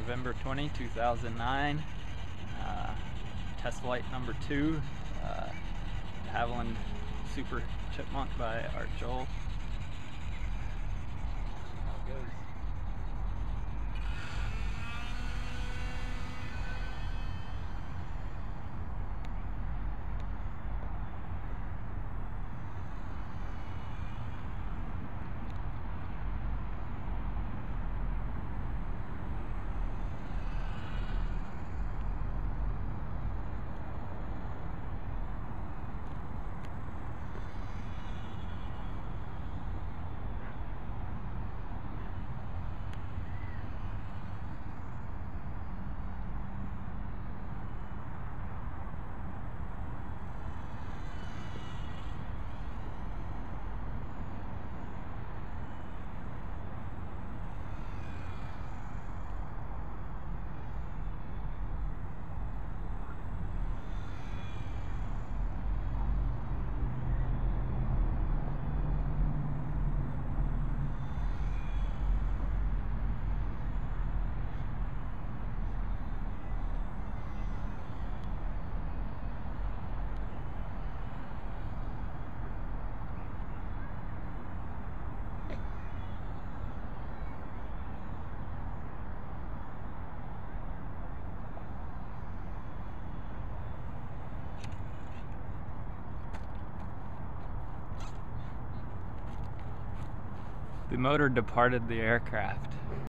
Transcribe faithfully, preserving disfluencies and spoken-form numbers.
November twentieth, two thousand nine. Uh, test flight number two. Uh, de Havilland Super Chipmunk by Art Joel. How it goes. The motor departed the aircraft.